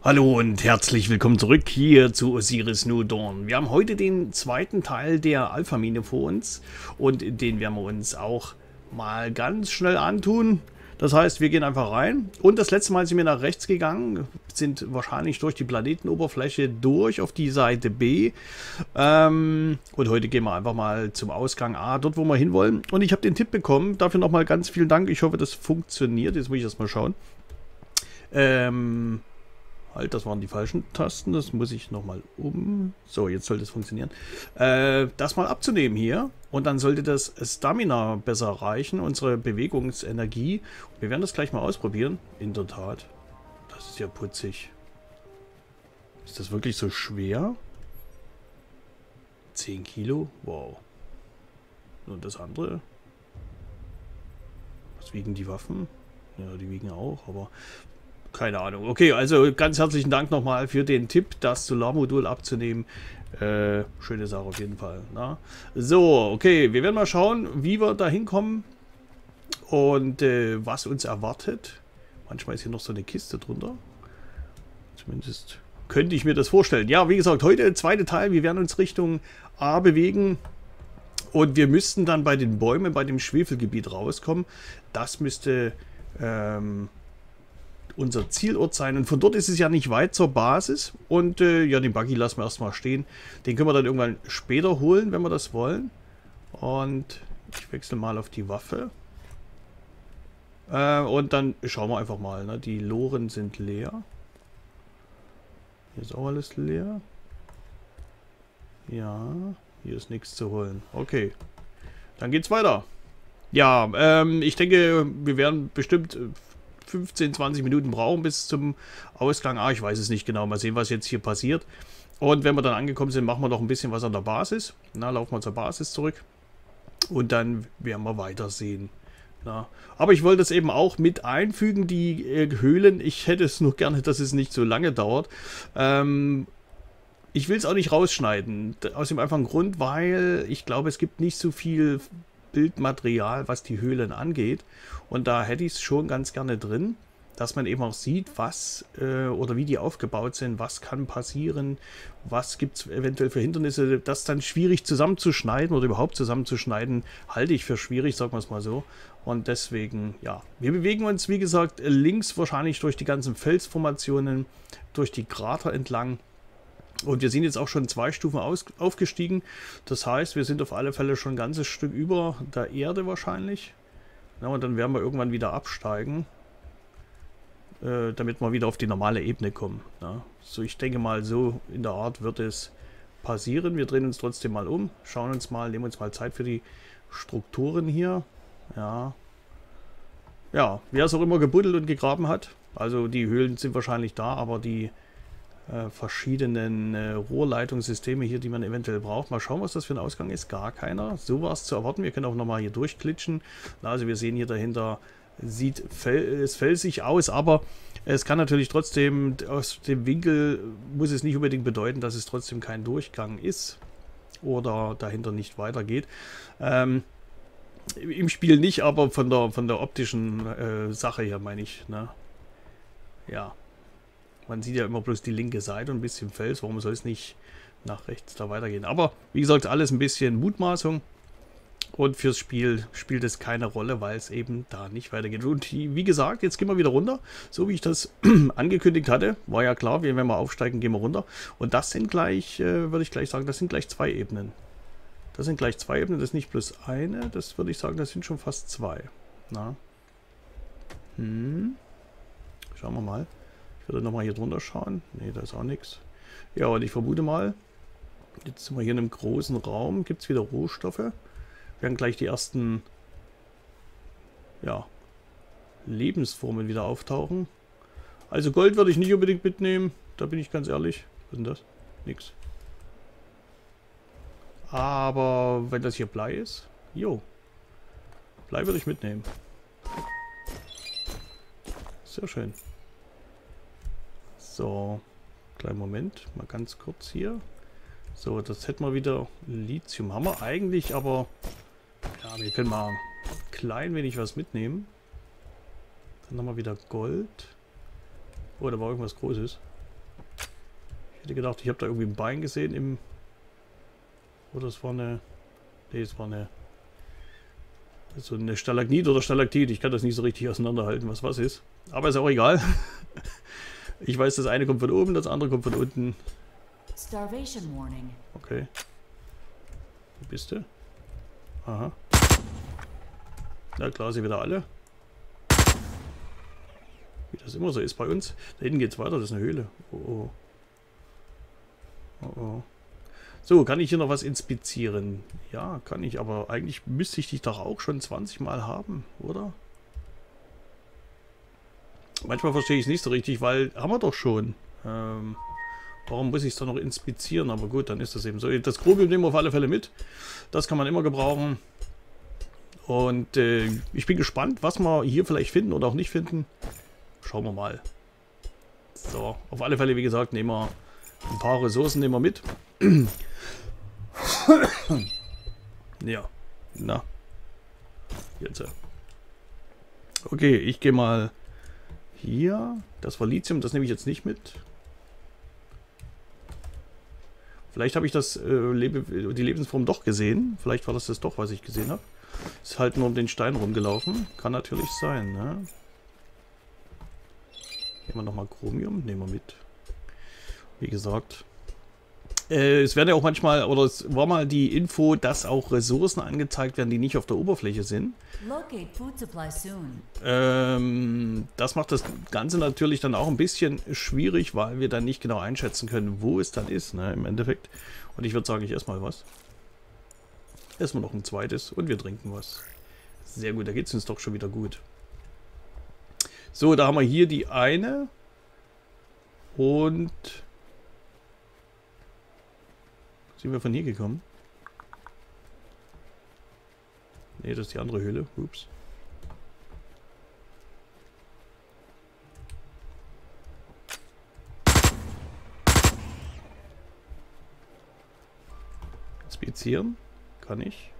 Hallo und herzlich willkommen zurück hier zu Osiris New Dawn. Wir haben heute den zweiten Teil der Alpha-Mine vor uns und den werden wir uns auch mal ganz schnell antun. Das heißt, wir gehen einfach rein und das letzte Mal sind wir nach rechts gegangen, sind wahrscheinlich durch die Planetenoberfläche durch auf die Seite B und heute gehen wir einfach mal zum Ausgang A, dort wo wir hinwollen. Und ich habe den Tipp bekommen, dafür nochmal ganz vielen Dank, ich hoffe das funktioniert, jetzt muss ich erstmal schauen. Halt, das waren die falschen Tasten. Das muss ich nochmal um. So, jetzt sollte es funktionieren. Das mal abzunehmen hier. Und dann sollte das Stamina besser reichen. Unsere Bewegungsenergie. Wir werden das gleich mal ausprobieren. In der Tat. Das ist ja putzig. Ist das wirklich so schwer? 10 Kilo? Wow. Und das andere? Was wiegen die Waffen? Ja, die wiegen auch, aber... Keine Ahnung. Okay, also ganz herzlichen Dank nochmal für den Tipp, das Solarmodul abzunehmen. Schöne Sache auf jeden Fall. Na? So, okay, wir werden mal schauen, wie wir da hinkommen und was uns erwartet. Manchmal ist hier noch so eine Kiste drunter. Zumindest könnte ich mir das vorstellen. Ja, wie gesagt, heute der zweite Teil. Wir werden uns Richtung A bewegen. Und wir müssten dann bei den Bäumen, bei dem Schwefelgebiet rauskommen. Das müsste... unser Zielort sein. Und von dort ist es ja nicht weit zur Basis. Und ja, den Buggy lassen wir erstmal stehen. Den können wir dann irgendwann später holen, wenn wir das wollen. Und ich wechsle mal auf die Waffe. Und dann schauen wir einfach mal. Ne? Die Loren sind leer. Hier ist auch alles leer. Ja, hier ist nichts zu holen. Okay, dann geht's weiter. Ja, ich denke, wir werden bestimmt... 15, 20 Minuten brauchen bis zum Ausgang. Ich weiß es nicht genau. Mal sehen, was jetzt hier passiert. Und wenn wir dann angekommen sind, machen wir noch ein bisschen was an der Basis. Na, laufen wir zur Basis zurück. Und dann werden wir weitersehen. Na, aber ich wollte es eben auch mit einfügen, die Höhlen. Ich hätte es nur gerne, dass es nicht so lange dauert. Ich will es auch nicht rausschneiden. Aus dem einfachen Grund, weil ich glaube, es gibt nicht so viel Bildmaterial, was die Höhlen angeht. Und da hätte ich es schon ganz gerne drin, dass man eben auch sieht, was oder wie die aufgebaut sind, was kann passieren, was gibt es eventuell für Hindernisse. Das dann schwierig zusammenzuschneiden oder überhaupt zusammenzuschneiden, halte ich für schwierig, sagen wir es mal so. Und deswegen, ja, wir bewegen uns, wie gesagt, links wahrscheinlich durch die ganzen Felsformationen, durch die Krater entlang. Und wir sind jetzt auch schon 2 Stufen aufgestiegen. Das heißt, wir sind auf alle Fälle schon ein ganzes Stück über der Erde wahrscheinlich. Ja, und dann werden wir irgendwann wieder absteigen, damit wir wieder auf die normale Ebene kommen. Ja. So, ich denke mal, so in der Art wird es passieren. Wir drehen uns trotzdem mal um, schauen uns mal, nehmen uns mal Zeit für die Strukturen hier. Ja, ja, wer es auch immer gebuddelt und gegraben hat. Also die Höhlen sind wahrscheinlich da, aber die verschiedenen Rohrleitungssysteme hier, die man eventuell braucht. Mal schauen, was das für ein Ausgang ist. Gar keiner. So war es zu erwarten. Wir können auch nochmal hier durchklitschen. Also wir sehen hier dahinter, sieht es felsig aus, aber es kann natürlich trotzdem, aus dem Winkel muss es nicht unbedingt bedeuten, dass es trotzdem kein Durchgang ist oder dahinter nicht weitergeht. Im Spiel nicht, aber von der optischen Sache her meine ich. Ne? Ja. Man sieht ja immer bloß die linke Seite und ein bisschen Fels. Warum soll es nicht nach rechts da weitergehen? Aber wie gesagt, alles ein bisschen Mutmaßung. Und fürs Spiel spielt es keine Rolle, weil es eben da nicht weitergeht. Und wie gesagt, jetzt gehen wir wieder runter. So wie ich das angekündigt hatte. War ja klar, wenn wir aufsteigen, gehen wir runter. Und das sind gleich, würde ich gleich sagen, das sind gleich 2 Ebenen. Das sind gleich 2 Ebenen, das ist nicht plus eine. Das würde ich sagen, das sind schon fast 2. Na. Schauen wir mal. Ich würde nochmal hier drunter schauen. Ne, da ist auch nichts. Ja, und ich vermute mal, jetzt sind wir hier in einem großen Raum. Gibt es wieder Rohstoffe? Werden gleich die ersten ja, Lebensformen wieder auftauchen. Also Gold würde ich nicht unbedingt mitnehmen. Da bin ich ganz ehrlich. Was ist denn das? Nix. Aber wenn das hier Blei ist, jo. Blei würde ich mitnehmen. Sehr schön. So, kleinen Moment, mal ganz kurz hier. So, das hätten wir wieder. Lithium haben wir eigentlich, aber ja, wir können mal ein klein wenig was mitnehmen. Dann haben wir wieder Gold. Oh, da war irgendwas Großes. Ich hätte gedacht, ich habe da irgendwie ein Bein gesehen im... Oder es war eine... Nee, es war eine... So eine Stalagmit oder Stalaktit. Ich kann das nicht so richtig auseinanderhalten, was ist. Aber ist auch egal. Ich weiß, das eine kommt von oben, das andere kommt von unten. Starvation warning. Okay. Wo bist du? Aha. Na klar, sie wieder alle. Wie das immer so ist bei uns. Da hinten geht's weiter, das ist eine Höhle. Oh oh. Oh oh. So, kann ich hier noch was inspizieren? Ja, kann ich, aber eigentlich müsste ich dich doch auch schon 20 Mal haben, oder? Manchmal verstehe ich es nicht so richtig, weil haben wir doch schon. Warum muss ich es dann noch inspizieren? Aber gut, dann ist das eben so. Das Chromium nehmen wir auf alle Fälle mit. Das kann man immer gebrauchen. Und ich bin gespannt, was wir hier vielleicht finden oder auch nicht finden. Schauen wir mal. So, auf alle Fälle, wie gesagt, nehmen wir ein paar Ressourcen nehmen wir mit. Ja, na. Jetzt. Okay, ich gehe mal hier. Das war Lithium, das nehme ich jetzt nicht mit. Vielleicht habe ich das die Lebensform doch gesehen. Vielleicht war das doch, was ich gesehen habe. Ist halt nur um den Stein rumgelaufen. Kann natürlich sein, ne? Nehmen wir nochmal Chromium. Nehmen wir mit. Wie gesagt. Es werden ja auch manchmal, oder es war mal die Info, dass auch Ressourcen angezeigt werden, die nicht auf der Oberfläche sind. Das macht das Ganze natürlich dann auch ein bisschen schwierig, weil wir dann nicht genau einschätzen können, wo es dann ist, ne, im Endeffekt. Und ich würde sagen, ich esse mal was. Essen wir noch ein zweites und wir trinken was. Sehr gut, da geht es uns doch schon wieder gut. So, da haben wir hier die eine. Und... Sind wir von hier gekommen? Ne, das ist die andere Höhle. Ups. Inspizieren? Kann ich.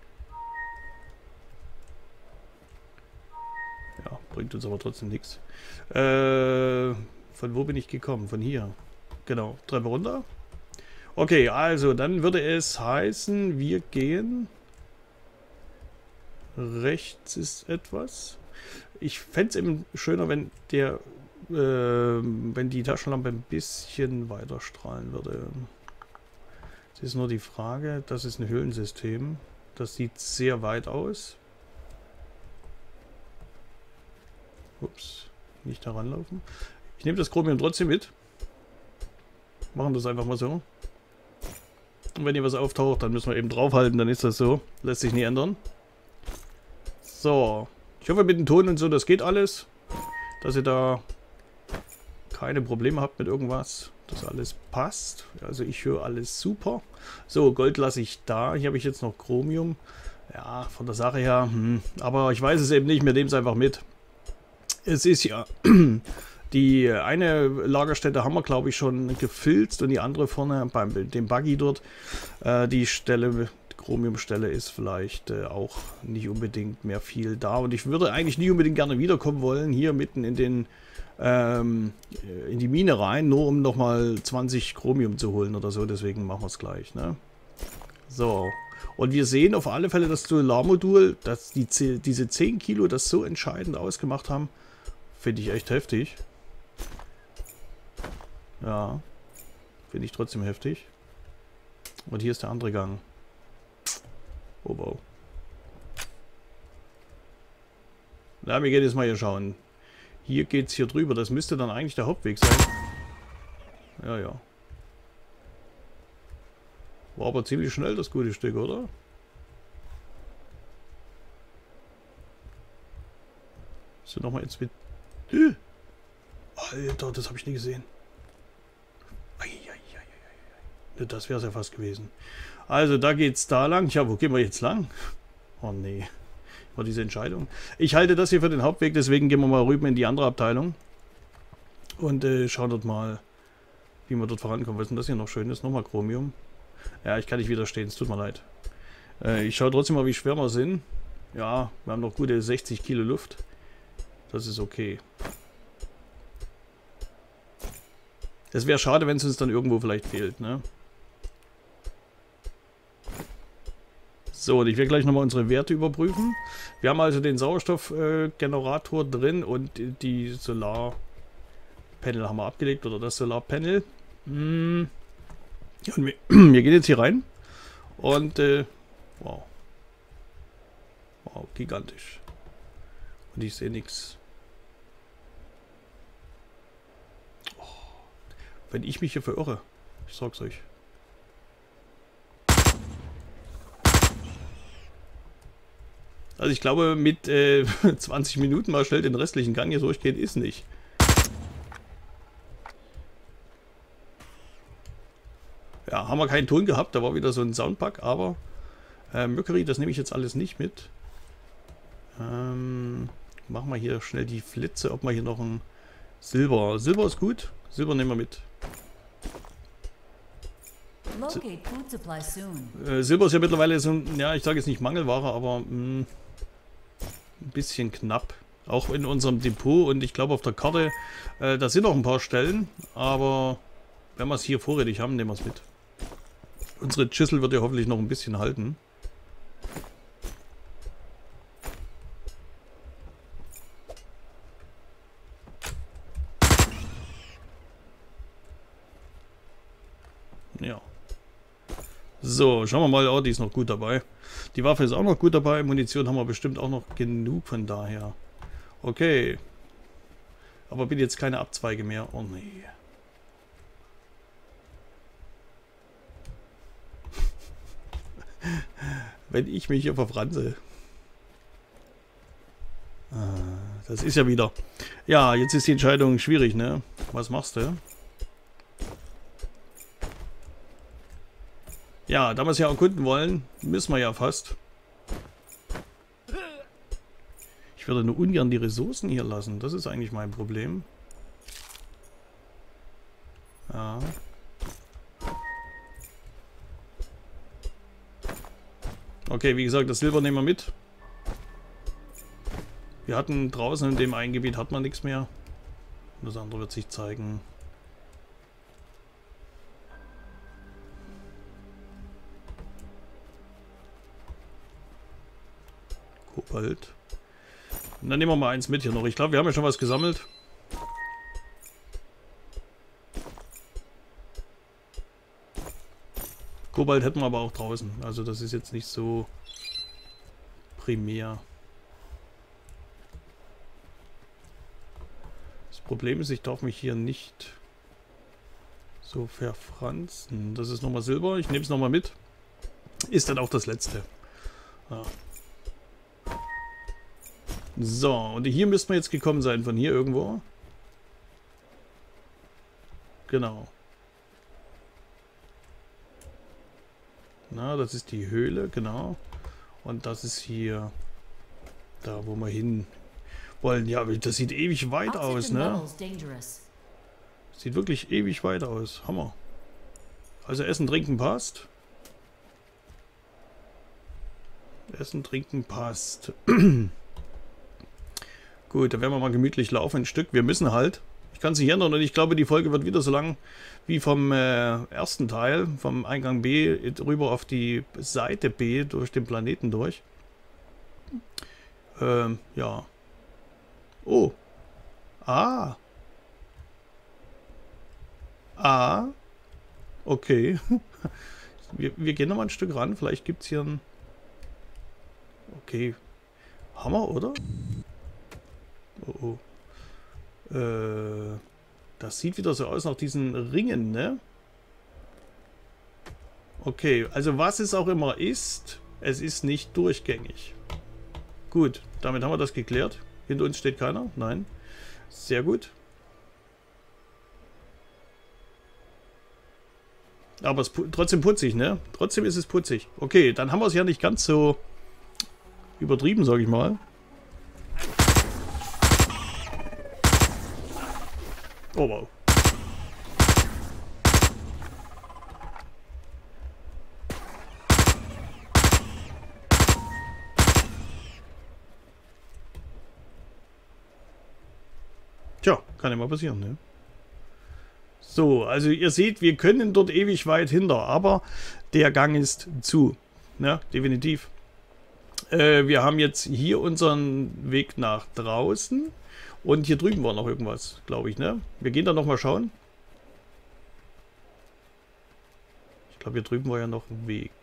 Ja, bringt uns aber trotzdem nichts. Von wo bin ich gekommen? Von hier. Genau, Treppe runter. Okay, also dann würde es heißen, wir gehen... Rechts ist etwas. Ich fände es eben schöner, wenn der... wenn die Taschenlampe ein bisschen weiter strahlen würde. Das ist nur die Frage. Das ist ein Höhlensystem. Das sieht sehr weit aus. Ups, nicht da ranlaufen. Ich nehme das Chromium trotzdem mit. Machen das einfach mal so. Und wenn hier was auftaucht, dann müssen wir eben draufhalten, dann ist das so. Lässt sich nie ändern. So. Ich hoffe mit dem Ton und so, das geht alles. Dass ihr da keine Probleme habt mit irgendwas. Dass alles passt. Also ich höre alles super. So, Gold lasse ich da. Hier habe ich jetzt noch Chromium. Ja, von der Sache her. Aber ich weiß es eben nicht. Wir nehmen es einfach mit. Es ist ja... Die eine Lagerstätte haben wir, glaube ich, schon gefilzt und die andere vorne beim dem Buggy dort. Die Stelle, die Chromiumstelle ist vielleicht auch nicht unbedingt mehr viel da. Und ich würde eigentlich nie unbedingt gerne wiederkommen wollen, hier mitten in den in die Mine rein, nur um nochmal 20 Chromium zu holen oder so. Deswegen machen wir es gleich, ne? So. Und wir sehen auf alle Fälle das Solarmodul, dass diese 10 Kilo das so entscheidend ausgemacht haben. Finde ich echt heftig. Ja, finde ich trotzdem heftig. Und hier ist der andere Gang. Oh wow. Na, wir gehen jetzt mal hier schauen. Hier geht es hier drüber. Das müsste dann eigentlich der Hauptweg sein. Ja, ja. War aber ziemlich schnell das gute Stück, oder? So, nochmal ins... Alter, das habe ich nie gesehen. Das wäre es ja fast gewesen. Also, da geht's da lang. Ja, wo gehen wir jetzt lang? Oh nee. War diese Entscheidung. Ich halte das hier für den Hauptweg, deswegen gehen wir mal rüber in die andere Abteilung. Und schauen dort mal, wie wir dort vorankommen. Was ist denn das hier noch schön ist? Nochmal Chromium. Ja, ich kann nicht widerstehen, es tut mir leid. Ich schaue trotzdem mal, wie schwer wir sind. Ja, wir haben noch gute 60 Kilo Luft. Das ist okay. Das wäre schade, wenn es uns dann irgendwo vielleicht fehlt, ne? So, und ich will gleich nochmal unsere Werte überprüfen. Wir haben also den Sauerstoffgenerator drin und die Solarpanel haben wir abgelegt, oder das Solarpanel. Ja, und wir gehen jetzt hier rein und wow. Wow, gigantisch. Und ich sehe nichts. Oh, wenn ich mich hier verirre, ich sag's euch. Also ich glaube, mit 20 Minuten mal schnell den restlichen Gang hier durchgehen ist nicht. Ja, haben wir keinen Ton gehabt, da war wieder so ein Soundpack, aber Mercury, das nehme ich jetzt alles nicht mit. Machen wir hier schnell die Flitze, ob wir hier noch ein Silber. Silber ist gut, Silber nehmen wir mit. Silber ist ja mittlerweile so, ja, ich sage jetzt nicht Mangelware, aber ein bisschen knapp. Auch in unserem Depot und ich glaube auf der Karte, da sind noch ein paar Stellen, aber wenn wir es hier vorrätig haben, nehmen wir es mit. Unsere Schüssel wird ja hoffentlich noch ein bisschen halten. Ja. So, schauen wir mal. Oh, die ist noch gut dabei. Die Waffe ist auch noch gut dabei. Munition haben wir bestimmt auch noch genug von daher. Okay. Aber bitte jetzt keine Abzweige mehr. Oh nee. Wenn ich mich hier verfranse. Das ist ja wieder. Ja, jetzt ist die Entscheidung schwierig, ne? Was machst du? Ja, da wir es ja erkunden wollen, müssen wir ja fast. Ich würde nur ungern die Ressourcen hier lassen. Das ist eigentlich mein Problem. Ja. Okay, wie gesagt, das Silber nehmen wir mit. Wir hatten draußen in dem einen Gebiet hat man nichts mehr. Das andere wird sich zeigen. Kobalt. Und dann nehmen wir mal eins mit hier noch. Ich glaube, wir haben ja schon was gesammelt. Kobalt hätten wir aber auch draußen. Also das ist jetzt nicht so primär. Das Problem ist, ich darf mich hier nicht so verfranzen. Das ist nochmal Silber. Ich nehme es nochmal mit. Ist dann auch das letzte. Ja. So, und hier müssten wir jetzt gekommen sein, von hier irgendwo. Genau. Na, das ist die Höhle, genau. Und das ist hier, da wo wir hin wollen. Ja, das sieht ewig weit aus, ne? Sieht wirklich ewig weit aus. Hammer. Also Essen, Trinken passt. Essen, Trinken passt. Gut, dann werden wir mal gemütlich laufen ein Stück. Wir müssen halt. Ich kann es nicht ändern und ich glaube, die Folge wird wieder so lang wie vom ersten Teil, vom Eingang B rüber auf die Seite B durch den Planeten durch. Ja. Oh. Ah. Ah. Okay. Wir gehen noch mal ein Stück ran. Vielleicht gibt es hier ein... Okay. Hammer, oder? Oh, oh. Das sieht wieder so aus nach diesen Ringen, ne? Okay, also was es auch immer ist, es ist nicht durchgängig. Gut, damit haben wir das geklärt. Hinter uns steht keiner? Nein. Sehr gut. Aber es ist trotzdem putzig, ne? Trotzdem ist es putzig. Okay, dann haben wir es ja nicht ganz so übertrieben, sage ich mal. Oh wow. Tja, kann ja mal passieren, ne? So, also ihr seht, wir können dort ewig weit hinter, aber der Gang ist zu. Ja, definitiv. Wir haben jetzt hier unseren Weg nach draußen. Und hier drüben war noch irgendwas, glaube ich, ne? Wir gehen da nochmal schauen. Ich glaube, hier drüben war ja noch ein Weg.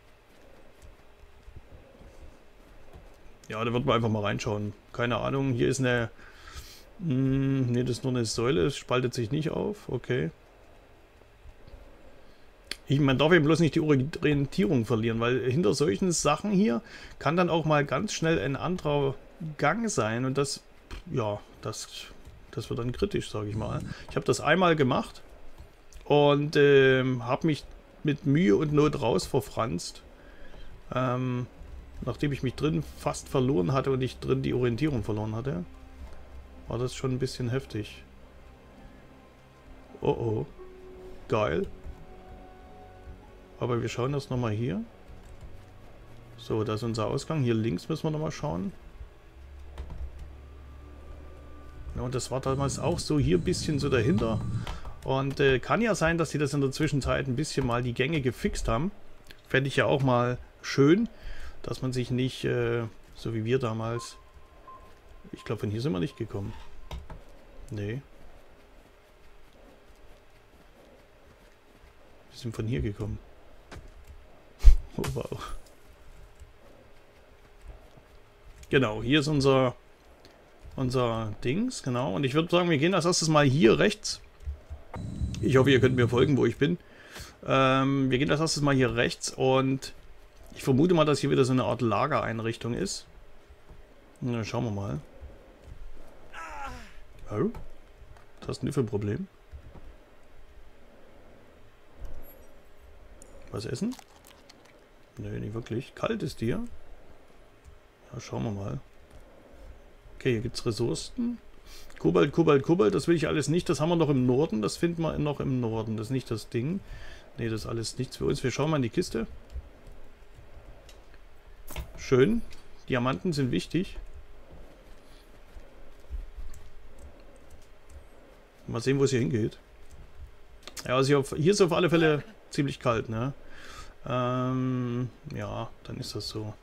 Ja, da wird man einfach mal reinschauen. Keine Ahnung, hier ist eine... Ne, das ist nur eine Säule, es spaltet sich nicht auf. Okay. Man darf eben bloß nicht die Orientierung verlieren, weil hinter solchen Sachen hier kann dann auch mal ganz schnell ein anderer Gang sein. Und das, ja, das wird dann kritisch, sage ich mal. Ich habe das einmal gemacht und habe mich mit Mühe und Not raus verfranst. Nachdem ich mich drin fast verloren hatte und ich drin die Orientierung verloren hatte, war das schon ein bisschen heftig. Oh oh. Geil. Aber wir schauen das nochmal hier. So, da ist unser Ausgang. Hier links müssen wir nochmal schauen. Ja, und das war damals auch so hier ein bisschen so dahinter. Und kann ja sein, dass sie das in der Zwischenzeit ein bisschen mal die Gänge gefixt haben. Fände ich ja auch mal schön, dass man sich nicht, so wie wir damals... Ich glaube, von hier sind wir nicht gekommen. Nee. Wir sind von hier gekommen. Oh, wow. Genau, hier ist unser Dings, genau. Und ich würde sagen, wir gehen als erstes mal hier rechts. Ich hoffe, ihr könnt mir folgen, wo ich bin. Wir gehen als erstes mal hier rechts und ich vermute mal, dass hier wieder so eine Art Lagereinrichtung ist. Na, schauen wir mal. Oh? Was hast du denn für ein Problem? Was essen? Nö, nicht wirklich. Kalt ist dir. Ja, schauen wir mal. Okay, hier gibt es Ressourcen. Kobalt, Kobalt, Kobalt, das will ich alles nicht. Das haben wir noch im Norden. Das finden wir noch im Norden. Das ist nicht das Ding. Ne, das ist alles nichts für uns. Wir schauen mal in die Kiste. Schön. Diamanten sind wichtig. Mal sehen, wo es hier hingeht. Ja, also hier ist auf alle Fälle ziemlich kalt, ne? Ja, dann ist das so.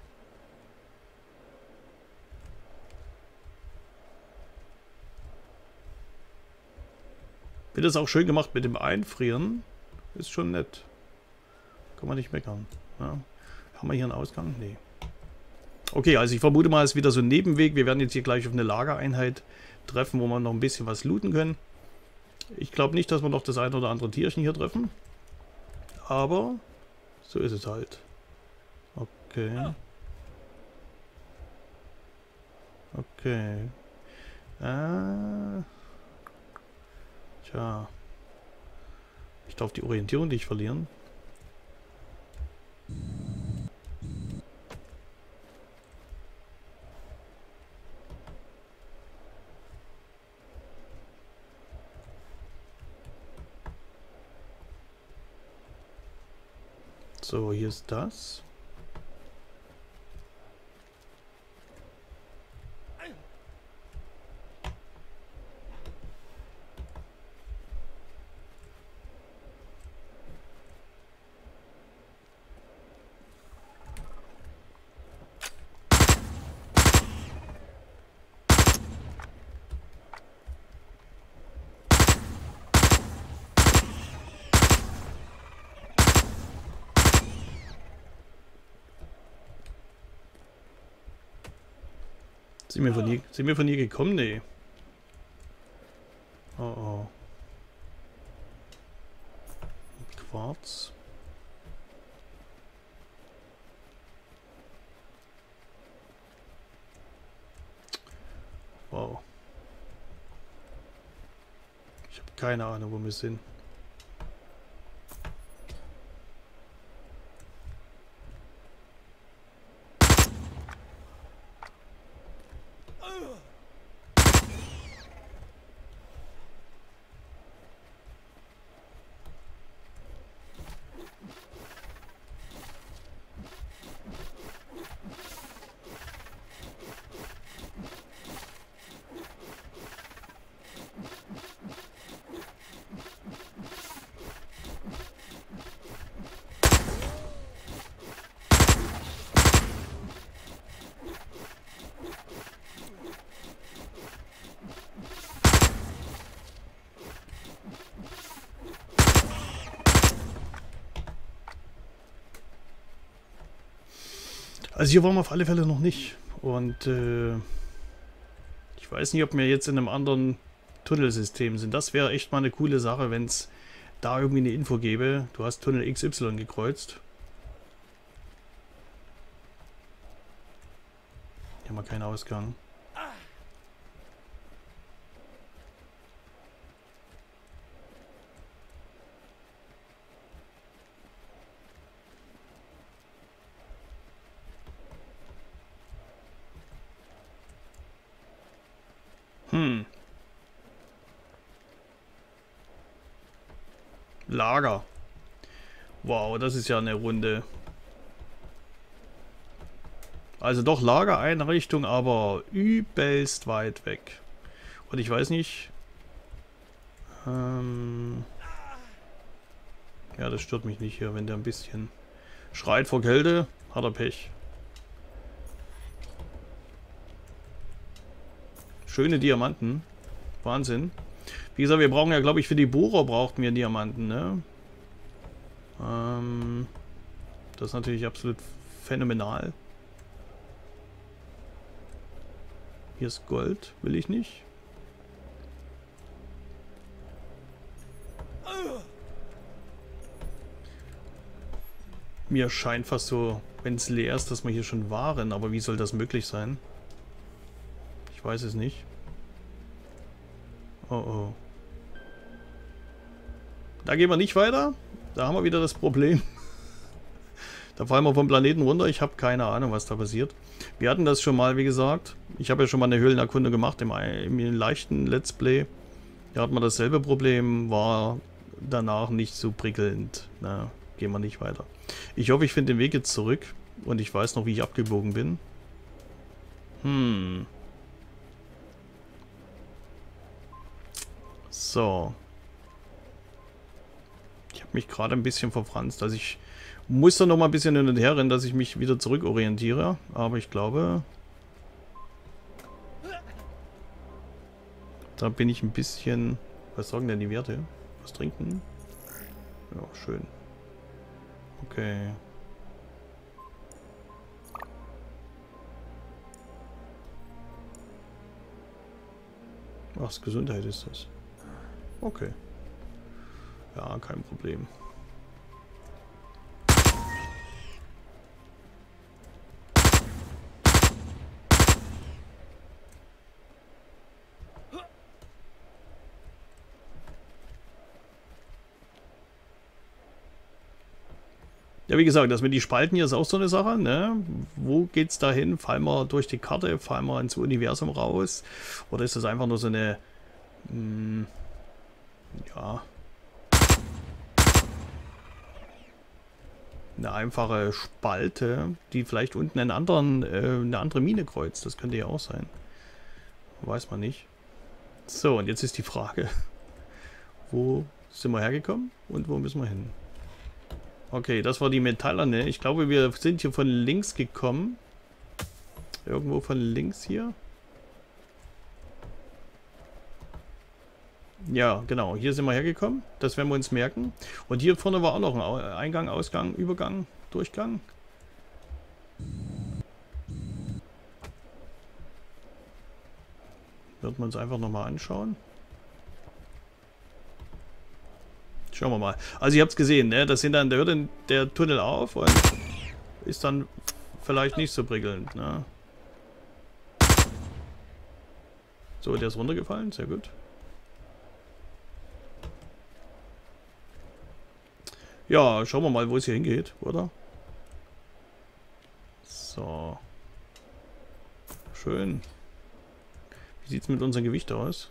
Wird das auch schön gemacht mit dem Einfrieren. Ist schon nett. Kann man nicht meckern. Ja. Haben wir hier einen Ausgang? Nee. Okay, also ich vermute mal, es ist wieder so ein Nebenweg. Wir werden jetzt hier gleich auf eine Lagereinheit treffen, wo wir noch ein bisschen was looten können. Ich glaube nicht, dass wir noch das ein oder andere Tierchen hier treffen. Aber so ist es halt. Okay. Okay. Tja. Ich darf die Orientierung nicht verlieren. So, hier ist das. Sind wir von hier gekommen? Nee. Oh oh. Quarz. Wow. Ich habe keine Ahnung, wo wir sind. Also hier waren wir auf alle Fälle noch nicht. Und ich weiß nicht, ob wir jetzt in einem anderen Tunnelsystem sind. Das wäre echt mal eine coole Sache, wenn es da irgendwie eine Info gäbe. Du hast Tunnel XY gekreuzt. Hier haben wir keinen Ausgang. Lager. Wow, das ist ja eine Runde. Also doch Lagereinrichtung, aber übelst weit weg. Und ich weiß nicht. Ja, das stört mich nicht hier, wenn der ein bisschen schreit vor Kälte, hat er Pech. Schöne Diamanten. Wahnsinn. Wie gesagt, wir brauchen ja, glaube ich, für die Bohrer brauchten wir Diamanten, ne? Das ist natürlich absolut phänomenal. Hier ist Gold, will ich nicht. Mir scheint fast so, wenn es leer ist, dass wir hier schon waren. Aber wie soll das möglich sein? Ich weiß es nicht. Oh oh. Da gehen wir nicht weiter. Da haben wir wieder das Problem. Da fallen wir vom Planeten runter. Ich habe keine Ahnung, was da passiert. Wir hatten das schon mal, wie gesagt. Ich habe ja schon mal eine Höhlenerkunde gemacht im leichten Let's Play. Da hat man dasselbe Problem. War danach nicht so prickelnd. Na, gehen wir nicht weiter. Ich hoffe, ich finde den Weg jetzt zurück. Und ich weiß noch, wie ich abgebogen bin. So. Ich habe mich gerade ein bisschen verfranst. Also ich muss da noch mal ein bisschen hin und her rennen, dass ich mich wieder zurückorientiere. Aber ich glaube, da bin ich ein bisschen... Was sagen denn die Werte? Was trinken? Ja, schön. Okay. Ach, Gesundheit ist das. Okay. Ja, kein Problem. Ja, wie gesagt, das mit die Spalten hier ist auch so eine Sache, ne? Wo geht's da hin? Fallen wir durch die Karte? Fallen wir ins Universum raus? Oder ist das einfach nur so eine... ja... eine einfache Spalte, die vielleicht unten eine andere Mine kreuzt. Das könnte ja auch sein. Weiß man nicht. So, und jetzt ist die Frage, wo sind wir hergekommen und wo müssen wir hin? Okay, das war die Metallerne. Ich glaube, wir sind hier von links gekommen. Irgendwo von links hier. Ja, genau. Hier sind wir hergekommen. Das werden wir uns merken. Und hier vorne war auch noch ein Eingang, Ausgang, Übergang, Durchgang. Wird man uns einfach nochmal anschauen. Schauen wir mal. Also ihr habt es gesehen, ne? Das sind dann, da hört der Tunnel auf und ist dann vielleicht nicht so prickelnd, ne? So, der ist runtergefallen. Sehr gut. Ja, schauen wir mal, wo es hier hingeht, oder? So. Schön. Wie sieht es mit unserem Gewicht aus?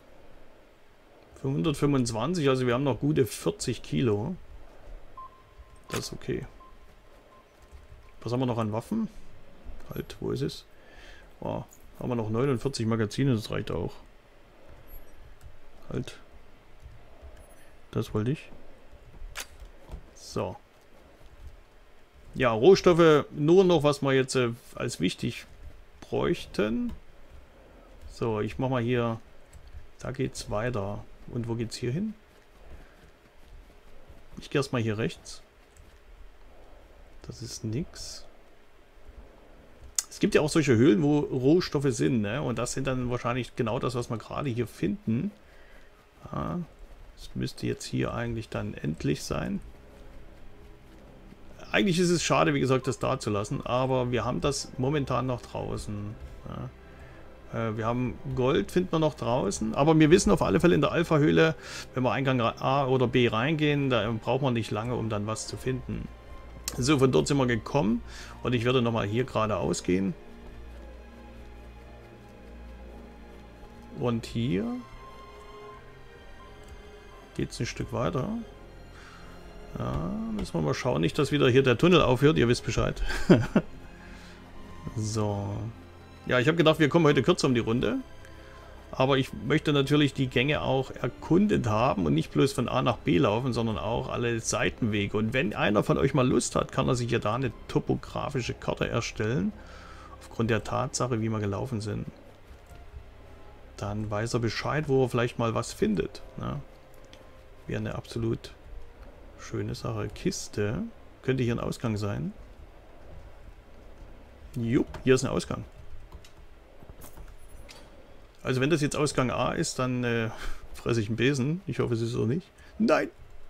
525, also wir haben noch gute 40 Kilo. Das ist okay. Was haben wir noch an Waffen? Halt, wo ist es? Oh, haben wir noch 49 Magazine, das reicht auch. Halt. Das wollte ich. So. Ja, Rohstoffe nur noch, was wir jetzt als wichtig bräuchten. So, ich mach mal hier. Da geht's weiter. Und wo geht's hier hin? Ich gehe erstmal hier rechts. Das ist nix. Es gibt ja auch solche Höhlen, wo Rohstoffe sind, ne? Und das sind dann wahrscheinlich genau das, was wir gerade hier finden. Ja, das müsste jetzt hier eigentlich dann endlich sein. Eigentlich ist es schade, wie gesagt, das da zu lassen, aber wir haben das momentan noch draußen. Ja. Wir haben Gold, finden wir noch draußen, aber wir wissen auf alle Fälle in der Alpha-Höhle, wenn wir Eingang A oder B reingehen, da braucht man nicht lange, um dann was zu finden. So, von dort sind wir gekommen und ich werde nochmal hier geradeaus gehen. Und hier geht es ein Stück weiter. Ja, müssen wir mal schauen, nicht, dass wieder hier der Tunnel aufhört, ihr wisst Bescheid. So. Ja, ich habe gedacht, wir kommen heute kürzer um die Runde. Aber ich möchte natürlich die Gänge auch erkundet haben und nicht bloß von A nach B laufen, sondern auch alle Seitenwege. Und wenn einer von euch mal Lust hat, kann er sich ja da eine topografische Karte erstellen. Aufgrund der Tatsache, wie wir gelaufen sind. Dann weiß er Bescheid, wo er vielleicht mal was findet. Ne? Wäre eine absolut schöne Sache. Kiste. Könnte hier ein Ausgang sein. Jupp, hier ist ein Ausgang. Also wenn das jetzt Ausgang A ist, dann fresse ich einen Besen. Ich hoffe, es ist so nicht. Nein!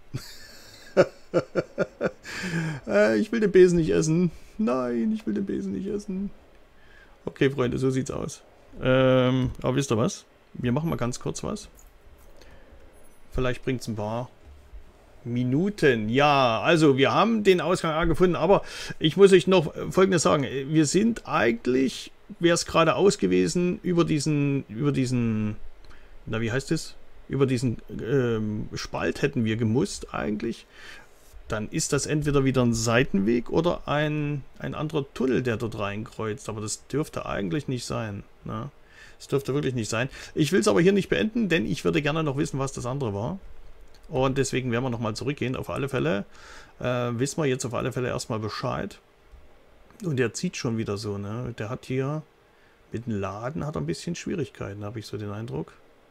Ich will den Besen nicht essen. Nein, ich will den Besen nicht essen. Okay, Freunde, so sieht's aus. Aber wisst ihr was? Wir machen mal ganz kurz was. Vielleicht bringt es ein paar Minuten. Ja, also wir haben den Ausgang A gefunden, aber ich muss euch noch Folgendes sagen. Wir sind eigentlich, wäre es geradeaus gewesen, über diesen, na wie heißt es? Über diesen Spalt hätten wir gemusst eigentlich. Dann ist das entweder wieder ein Seitenweg oder ein anderer Tunnel, der dort reinkreuzt. Aber das dürfte eigentlich nicht sein. Ne? Das dürfte wirklich nicht sein. Ich will es aber hier nicht beenden, denn ich würde gerne noch wissen, was das andere war. Und deswegen werden wir nochmal zurückgehen. Auf alle Fälle wissen wir jetzt auf alle Fälle erstmal Bescheid. Und der zieht schon wieder so. Ne? Der hat hier mit dem Laden hat er ein bisschen Schwierigkeiten, habe ich so den Eindruck.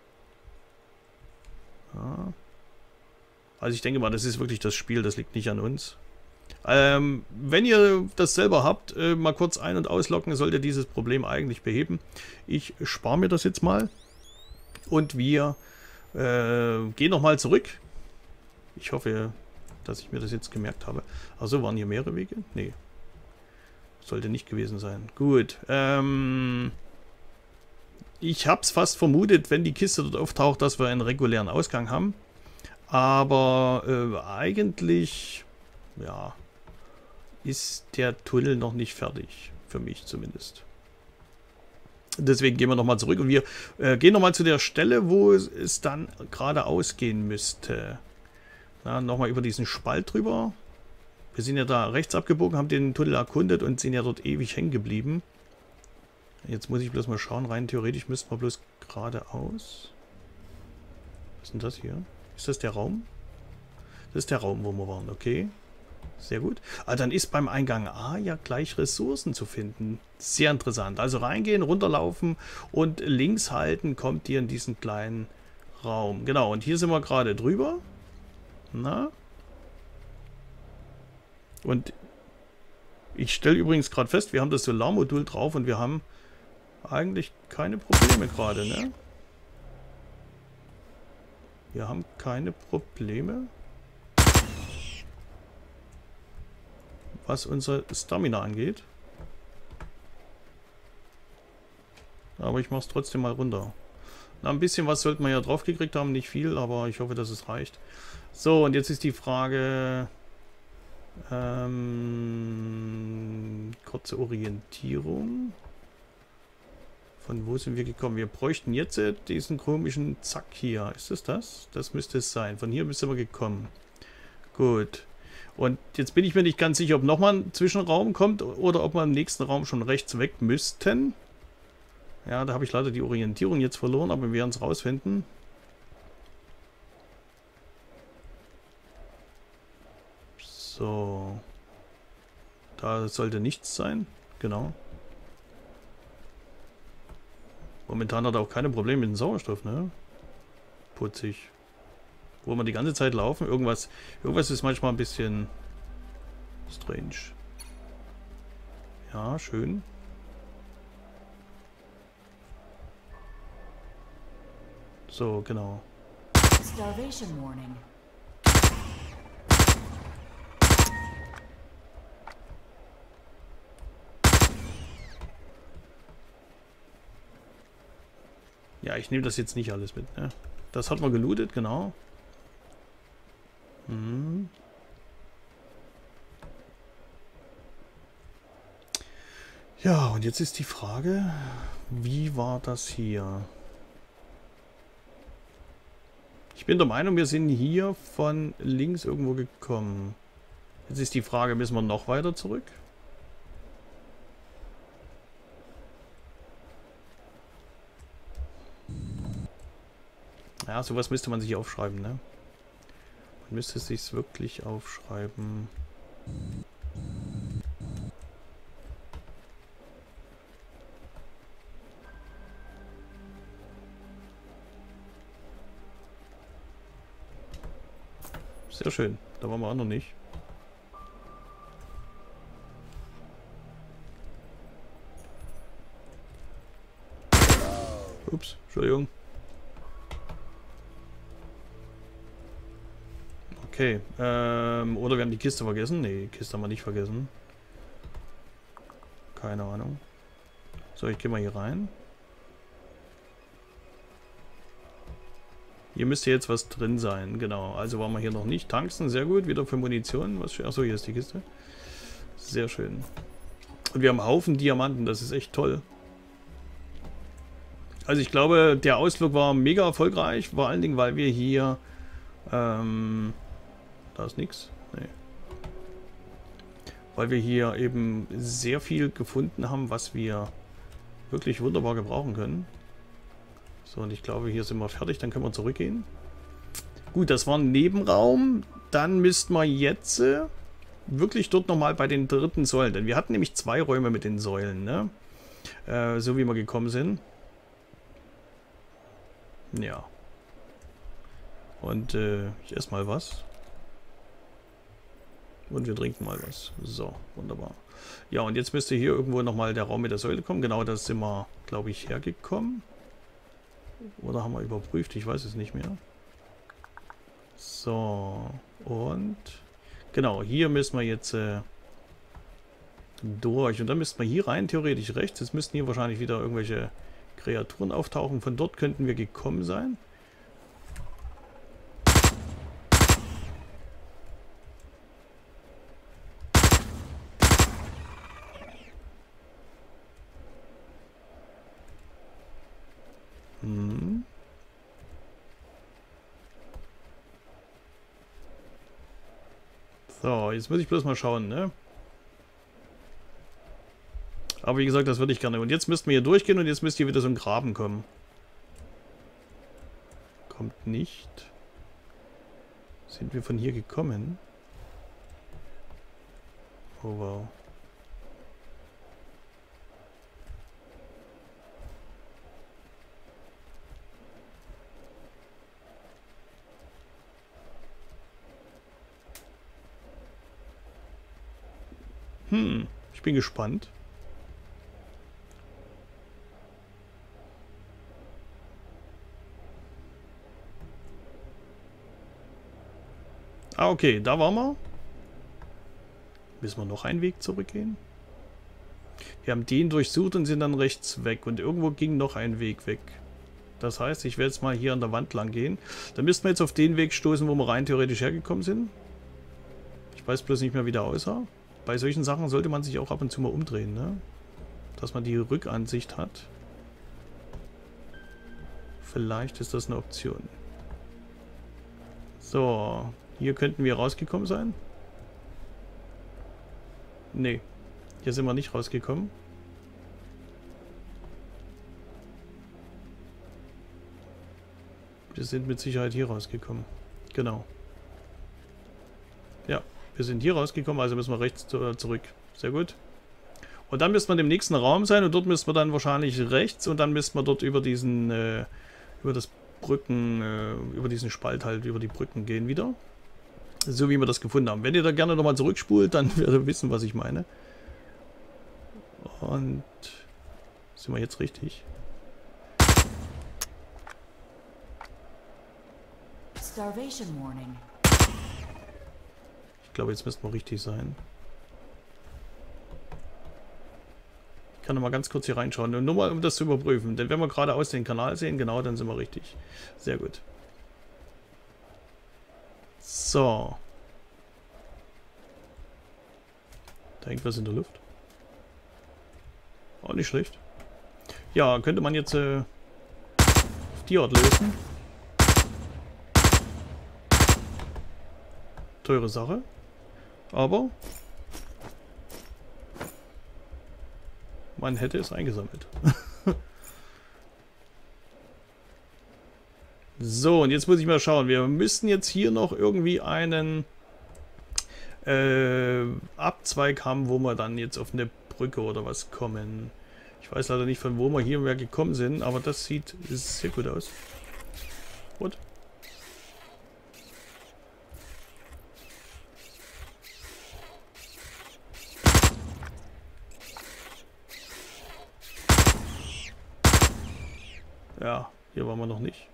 Ja. Also ich denke mal, das ist wirklich das Spiel, das liegt nicht an uns. Wenn ihr das selber habt, mal kurz ein- und ausloggen, sollt ihr dieses Problem eigentlich beheben. Ich spare mir das jetzt mal. Und wir gehen nochmal zurück. Ich hoffe, dass ich mir das jetzt gemerkt habe. Achso, waren hier mehrere Wege? Nee. Sollte nicht gewesen sein. Gut. Ich habe es fast vermutet, wenn die Kiste dort auftaucht, dass wir einen regulären Ausgang haben. Aber eigentlich, ja, ist der Tunnel noch nicht fertig. Für mich zumindest. Deswegen gehen wir nochmal zurück und wir gehen nochmal zu der Stelle, wo es dann geradeaus gehen müsste. Nochmal über diesen Spalt drüber. Wir sind ja da rechts abgebogen, haben den Tunnel erkundet und sind ja dort ewig hängen geblieben. Jetzt muss ich bloß mal schauen, rein theoretisch müssten wir bloß geradeaus. Was ist denn das hier? Ist das der Raum? Das ist der Raum, wo wir waren, okay. Sehr gut. Also dann ist beim Eingang A ja gleich Ressourcen zu finden. Sehr interessant. Also reingehen, runterlaufen und links halten, kommt ihr in diesen kleinen Raum. Genau, und hier sind wir gerade drüber. Na? Und ich stelle übrigens gerade fest, wir haben das Solarmodul drauf und wir haben eigentlich keine Probleme gerade, ne? Wir haben keine Probleme, was unsere Stamina angeht. Aber ich mache es trotzdem mal runter. Na, ein bisschen was sollten wir ja drauf gekriegt haben, nicht viel, aber ich hoffe, dass es reicht. So, und jetzt ist die Frage, kurze Orientierung. Von wo sind wir gekommen? Wir bräuchten jetzt diesen komischen Zack hier. Ist das das? Das müsste es sein. Von hier müssen wir gekommen. Gut. Und jetzt bin ich mir nicht ganz sicher, ob nochmal ein Zwischenraum kommt oder ob wir im nächsten Raum schon rechts weg müssten. Ja, da habe ich leider die Orientierung jetzt verloren, aber wir werden es rausfinden. So. Da sollte nichts sein. Genau. Momentan hat er auch keine Probleme mit dem Sauerstoff, ne? Putzig. Wo wir die ganze Zeit laufen. Irgendwas ist manchmal ein bisschen strange. Ja, schön. So, genau. Starvation warning. Ja, ich nehme das jetzt nicht alles mit, ne? Das hat man gelootet, genau. Hm. Ja, und jetzt ist die Frage, wie war das hier? Ich bin der Meinung, wir sind hier von links irgendwo gekommen. Jetzt ist die Frage, müssen wir noch weiter zurück? Ja, sowas müsste man sich aufschreiben, ne? Man müsste es sich wirklich aufschreiben. Sehr schön. Da waren wir auch noch nicht. Ups, Entschuldigung. Okay, oder wir haben die Kiste vergessen. Nee, die Kiste haben wir nicht vergessen. Keine Ahnung. So, ich gehe mal hier rein. Hier müsste jetzt was drin sein, genau. Also waren wir hier noch nicht. Tungsten, sehr gut. Wieder für Munition. Achso, hier ist die Kiste. Sehr schön. Und wir haben einen Haufen Diamanten. Das ist echt toll. Also ich glaube, der Ausflug war mega erfolgreich. Vor allen Dingen, weil wir hier... da ist nichts. Nee. Weil wir hier eben sehr viel gefunden haben, was wir wirklich wunderbar gebrauchen können. So, und ich glaube, hier sind wir fertig. Dann können wir zurückgehen. Gut, das war ein Nebenraum. Dann müssten wir jetzt wirklich dort nochmal bei den dritten Säulen. Denn wir hatten nämlich 2 Räume mit den Säulen, ne? So wie wir gekommen sind. Ja. Und ich esse mal was. Und wir trinken mal was. So, wunderbar. Ja, und jetzt müsste hier irgendwo nochmal der Raum mit der Säule kommen. Genau, da sind wir, glaube ich, hergekommen. Oder haben wir überprüft? Ich weiß es nicht mehr. So, und genau, hier müssen wir jetzt durch. Und dann müssten wir hier rein, theoretisch rechts. Jetzt müssten hier wahrscheinlich wieder irgendwelche Kreaturen auftauchen. Von dort könnten wir gekommen sein. So, jetzt muss ich bloß mal schauen, ne? Aber wie gesagt, das würde ich gerne. Und jetzt müssten wir hier durchgehen und jetzt müsste hier wieder so ein Graben kommen. Kommt nicht. Sind wir von hier gekommen? Oh wow. Ich bin gespannt. Ah, okay, da waren wir. Müssen wir noch einen Weg zurückgehen? Wir haben den durchsucht und sind dann rechts weg. Und irgendwo ging noch ein Weg weg. Das heißt, ich werde jetzt mal hier an der Wand lang gehen. Dann müssten wir jetzt auf den Weg stoßen, wo wir rein theoretisch hergekommen sind. Ich weiß bloß nicht mehr, wie der aussah. Bei solchen Sachen sollte man sich auch ab und zu mal umdrehen, ne? Dass man die Rückansicht hat. Vielleicht ist das eine Option. So, hier könnten wir rausgekommen sein. Nee, hier sind wir nicht rausgekommen. Wir sind mit Sicherheit hier rausgekommen. Genau. Ja, wir sind hier rausgekommen, also müssen wir rechts zurück. Sehr gut. Und dann müssen wir im nächsten Raum sein und dort müssen wir dann wahrscheinlich rechts und dann müssen wir dort über diesen, über das Brücken, über diesen Spalt halt, über die Brücken gehen wieder. So wie wir das gefunden haben. Wenn ihr da gerne nochmal zurückspult, dann werdet ihr wissen, was ich meine. Und sind wir jetzt richtig? Starvation warning. Ich glaube, jetzt müssten wir richtig sein. Ich kann noch mal ganz kurz hier reinschauen. Nur mal, um das zu überprüfen. Denn wenn wir geradeaus den Kanal sehen, genau, dann sind wir richtig. Sehr gut. So. Da hängt was in der Luft. Auch nicht schlecht. Ja, könnte man jetzt auf die Art lösen. Teure Sache. Aber man hätte es eingesammelt. So, und jetzt muss ich mal schauen. Wir müssten jetzt hier noch irgendwie einen Abzweig haben, wo wir dann jetzt auf eine Brücke oder was kommen. Ich weiß leider nicht, von wo wir hier mehr gekommen sind, aber das sieht sehr gut aus. Gut. Ja, hier waren wir noch nicht.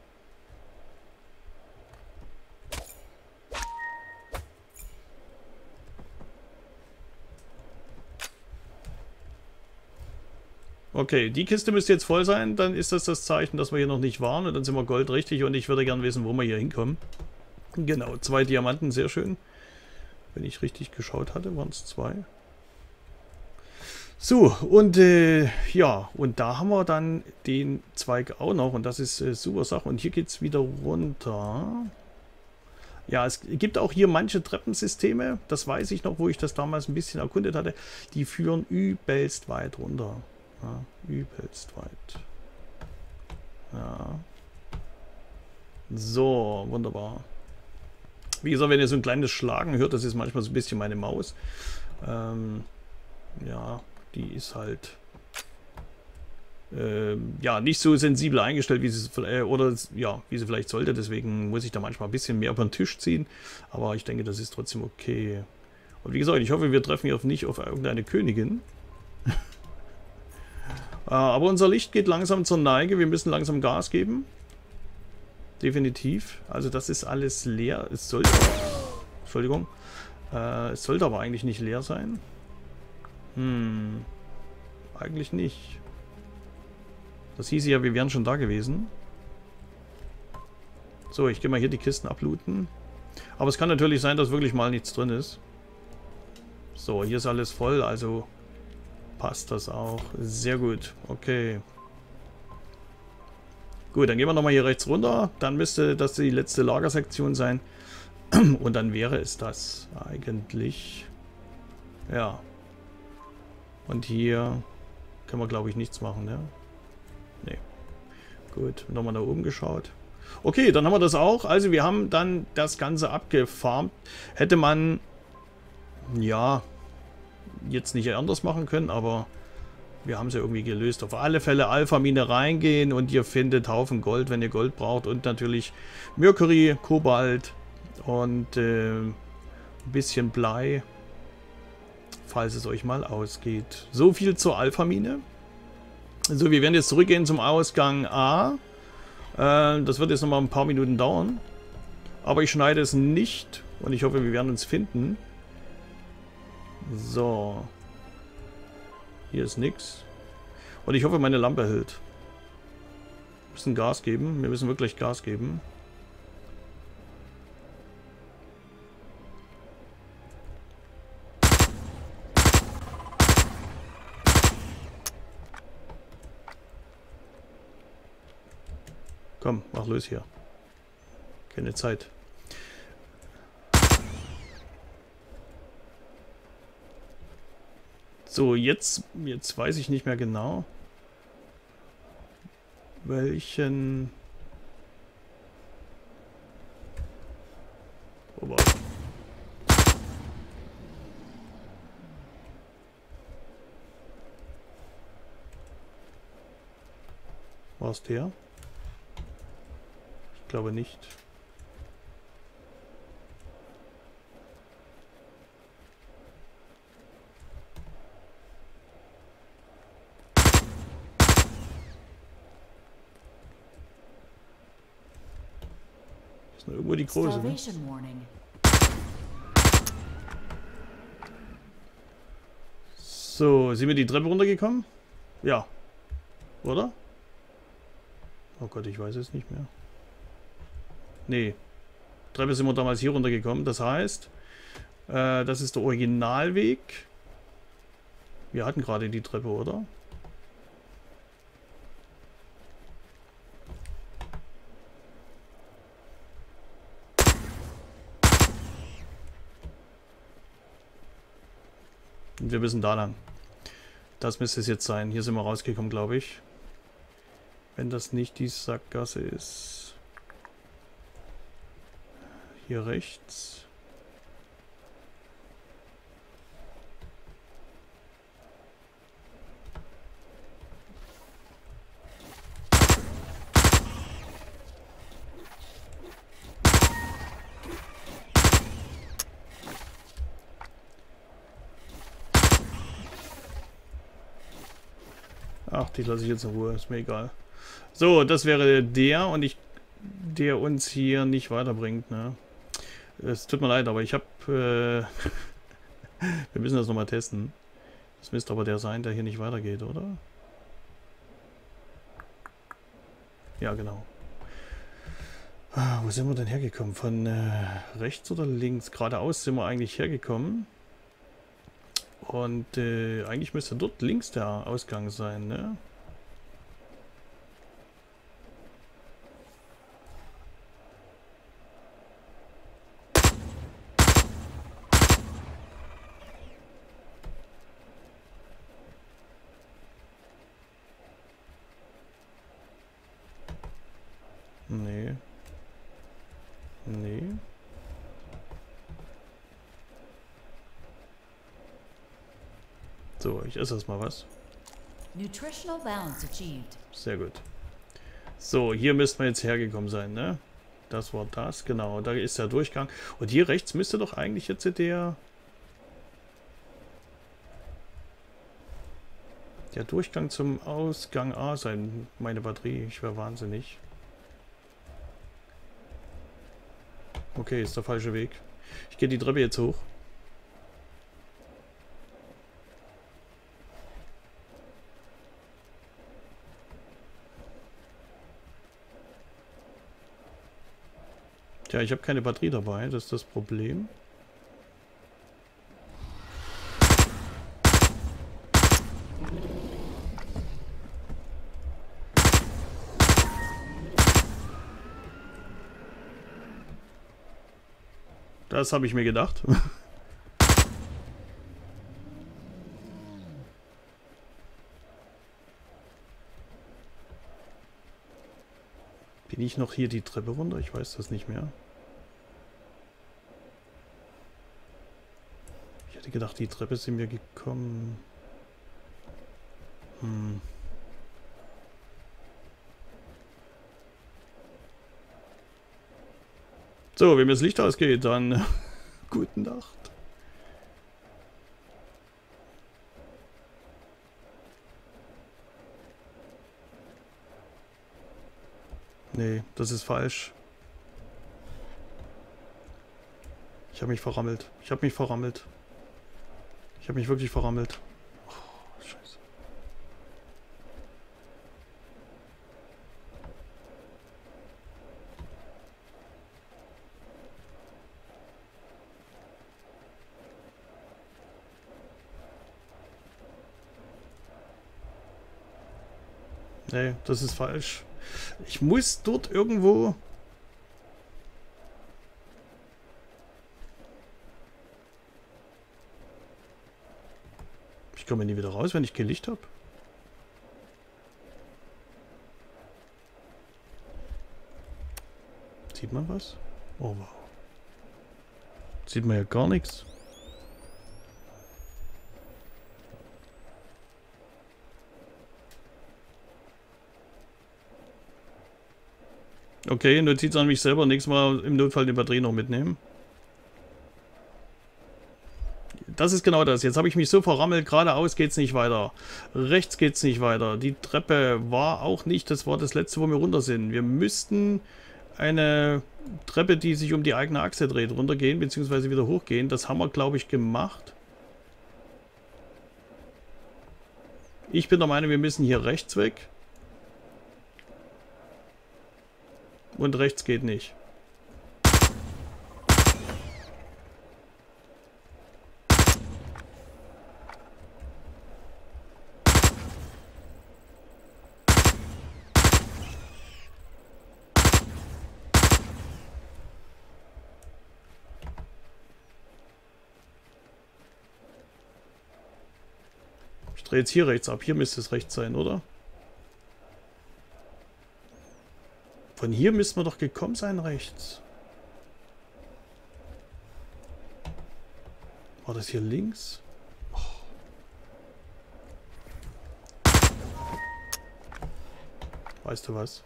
Okay, die Kiste müsste jetzt voll sein, dann ist das das Zeichen, dass wir hier noch nicht waren und dann sind wir goldrichtig und ich würde gerne wissen, wo wir hier hinkommen. Genau, 2 Diamanten, sehr schön. Wenn ich richtig geschaut hatte, waren es 2. So, und ja, und da haben wir dann den Zweig auch noch und das ist super Sache. Und hier geht es wieder runter. Ja, es gibt auch hier manche Treppensysteme, das weiß ich noch, wo ich das damals ein bisschen erkundet hatte, die führen übelst weit runter. Ja, übelst weit. Ja. So, wunderbar. Wie gesagt, wenn ihr so ein kleines Schlagen hört, das ist manchmal so ein bisschen meine Maus. Ja, die ist halt ja, nicht so sensibel eingestellt, wie sie oder ja, wie sie vielleicht sollte. Deswegen muss ich da manchmal ein bisschen mehr über den Tisch ziehen. Aber ich denke, das ist trotzdem okay. Und wie gesagt, ich hoffe, wir treffen hier nicht auf irgendeine Königin. Aber unser Licht geht langsam zur Neige. Wir müssen langsam Gas geben. Definitiv. Also das ist alles leer. Es sollte... Entschuldigung. Es sollte aber eigentlich nicht leer sein. Eigentlich nicht. Das hieße ja, wir wären schon da gewesen. So, ich gehe mal hier die Kisten ablooten. Aber es kann natürlich sein, dass wirklich mal nichts drin ist. So, hier ist alles voll, also passt das auch. Sehr gut, okay. Gut, dann gehen wir nochmal hier rechts runter. Dann müsste das die letzte Lagersektion sein. Und dann wäre es das eigentlich. Ja. Und hier können wir, glaube ich, nichts machen, ne? Nee. Gut, nochmal da oben geschaut. Okay, dann haben wir das auch. Also wir haben dann das Ganze abgefarmt. Hätte man, ja, jetzt nicht anders machen können, aber wir haben es ja irgendwie gelöst. Auf alle Fälle Alpha-Mine reingehen und ihr findet Haufen Gold, wenn ihr Gold braucht. Und natürlich Mercury, Kobalt und ein bisschen Blei, falls es euch mal ausgeht. So viel zur Alpha-Mine. So, wir werden jetzt zurückgehen zum Ausgang A. Das wird jetzt noch mal ein paar Minuten dauern. Aber ich schneide es nicht. Und ich hoffe, wir werden uns finden. So. Hier ist nichts. Und ich hoffe, meine Lampe hält. Wir müssen Gas geben. Wir müssen wirklich Gas geben. Komm, mach los hier. Keine Zeit. So, jetzt weiß ich nicht mehr genau, welchen... Oh, wow. War es der? Ich glaube nicht. ist nur irgendwo die große. Ne? Starvation warning. So, sind wir die Treppe runtergekommen? Ja. Oder? Oh Gott, ich weiß es nicht mehr. Nee. Treppe sind wir damals hier runtergekommen. Das heißt, das ist der Originalweg. Wir hatten gerade die Treppe, oder? Und wir müssen da lang. Das müsste es jetzt sein. Hier sind wir rausgekommen, glaube ich. Wenn das nicht die Sackgasse ist. Hier rechts. Ach, die lasse ich jetzt in Ruhe, ist mir egal. So, das wäre der und der uns hier nicht weiterbringt, ne? Es tut mir leid, aber ich habe... wir müssen das nochmal testen. Das müsste aber der sein, der hier nicht weitergeht, oder? Ja, genau. Wo sind wir denn hergekommen? Von rechts oder links? Geradeaus sind wir eigentlich hergekommen. Und eigentlich müsste dort links der Ausgang sein, ne? Nee. Nee. So, ich esse erstmal was. Nutritional balance achieved. Sehr gut. So, hier müssten wir jetzt hergekommen sein, ne? Das war das, genau. Da ist der Durchgang. Und hier rechts müsste doch eigentlich jetzt der Durchgang zum Ausgang A sein. Meine Batterie, ich wäre wahnsinnig. Okay, ist der falsche Weg. Ich gehe die Treppe jetzt hoch. Tja, ich habe keine Batterie dabei, das ist das Problem. Das habe ich mir gedacht. Bin ich noch hier die Treppe runter? Ich weiß das nicht mehr. Ich hätte gedacht, die Treppe sind mir gekommen. So, wenn mir das Licht ausgeht, dann gute Nacht. Nee, das ist falsch. Ich habe mich verrammelt. Ich habe mich verrammelt. Ich habe mich wirklich verrammelt. Oh, Scheiße. Nee, das ist falsch. Ich muss dort irgendwo... Ich komme nie wieder raus, wenn ich kein Licht habe. Sieht man was? Oh wow. Sieht man ja gar nichts. Okay, Notiz an mich selber. Nächstes Mal im Notfall die Batterie noch mitnehmen. Das ist genau das. Jetzt habe ich mich so verrammelt. Geradeaus geht es nicht weiter. Rechts geht es nicht weiter. Die Treppe war auch nicht. Das war das letzte, wo wir runter sind. Wir müssten eine Treppe, die sich um die eigene Achse dreht, runtergehen bzw. wieder hochgehen. Das haben wir, glaube ich, gemacht. Ich bin der Meinung, wir müssen hier rechts weg. Und rechts geht nicht. Ich drehe jetzt hier rechts ab. Hier müsste es rechts sein, oder? Von hier müssen wir doch gekommen sein, rechts. War das hier links? Oh. Weißt du was?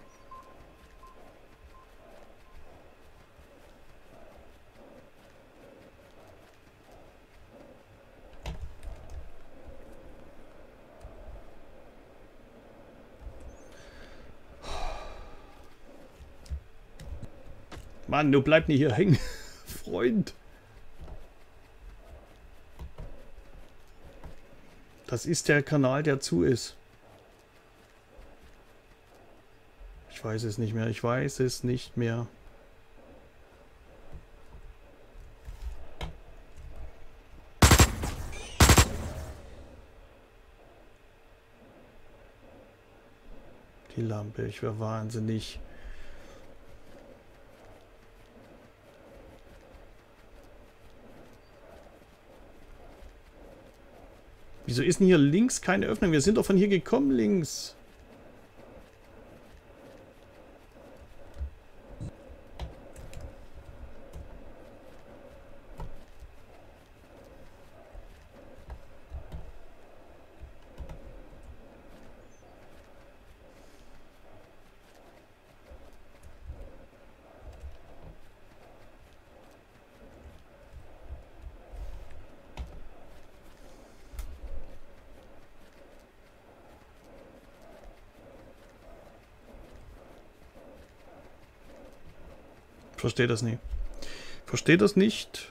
Mann, du bleib nicht hier hängen, Freund. Das ist der Kanal, der zu ist. Ich weiß es nicht mehr. Ich weiß es nicht mehr. Die Lampe, ich wäre wahnsinnig. Wieso ist denn hier links keine Öffnung? Wir sind doch von hier gekommen, links. Verstehe das nicht. Verstehe das nicht.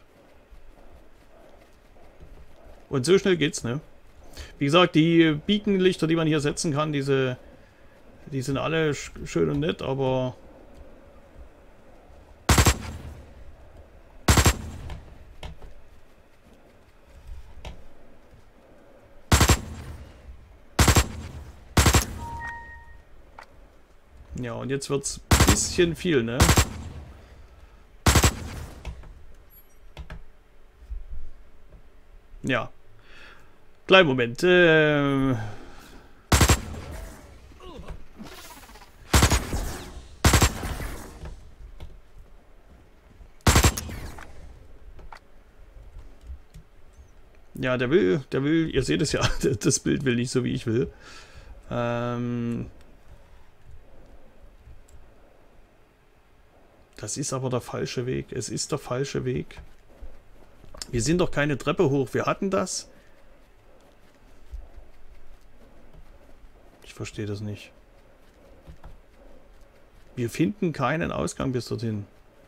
Und so schnell geht's, ne? Wie gesagt, die Beacon-Lichter, die man hier setzen kann, die sind alle schön und nett, aber... Ja, und jetzt wird's ein bisschen viel, ne? Ja. Kleinen Moment. Ja, der will, ihr seht es ja, das Bild will nicht so, wie ich will. Das ist aber der falsche Weg. Es ist der falsche Weg. Wir sind doch keine Treppe hoch. Wir hatten das. Ich verstehe das nicht. Wir finden keinen Ausgang bis dorthin.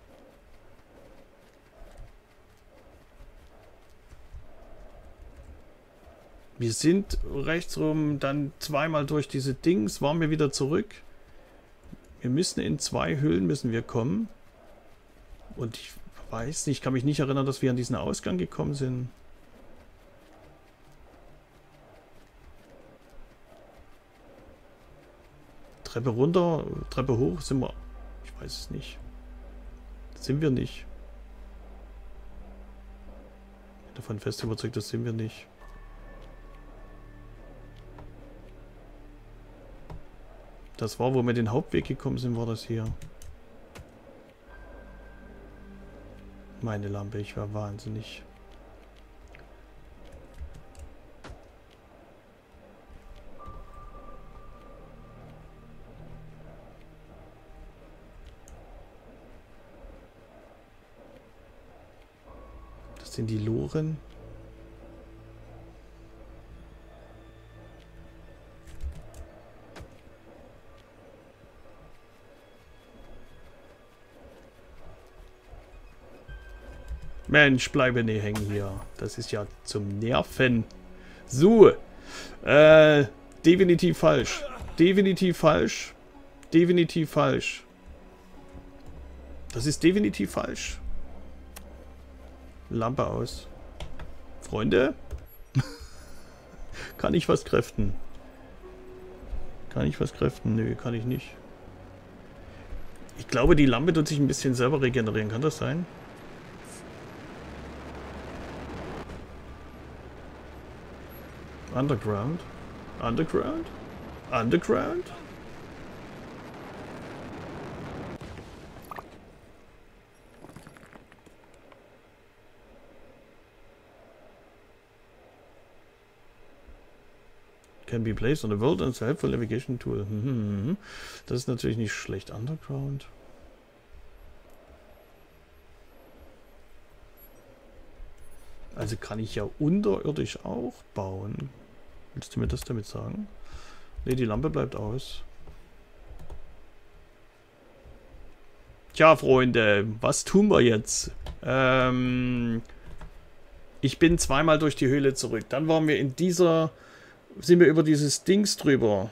Wir sind rechts rum, dann zweimal durch diese Dings, waren wir wieder zurück. Wir müssen in 2 Höhlen müssen wir kommen. Und ich weiß nicht, ich kann mich nicht erinnern, dass wir an diesen Ausgang gekommen sind. Treppe runter, Treppe hoch, sind wir... Ich weiß es nicht. Sind wir nicht. Ich bin davon fest überzeugt, das sind wir nicht. Das war, wo wir den Hauptweg gekommen sind, war das hier. Meine Lampe, ich war wahnsinnig. Das sind die Loren. Mensch, bleibe nicht hängen hier. Das ist ja zum Nerven. So. Definitiv falsch. Definitiv falsch. Definitiv falsch. Das ist definitiv falsch. Lampe aus. Freunde? Kann ich was kräften? Kann ich was kräften? Nö, kann ich nicht. Ich glaube, die Lampe tut sich ein bisschen selber regenerieren. Kann das sein? Underground? Underground? Underground? Can be placed on the world as a helpful navigation tool. Das ist natürlich nicht schlecht. Underground. Also kann ich ja unterirdisch auch bauen. Willst du mir das damit sagen? Ne, die Lampe bleibt aus. Tja, Freunde, was tun wir jetzt? Ich bin zweimal durch die Höhle zurück. Dann waren wir in dieser... Sind wir über dieses Dings drüber.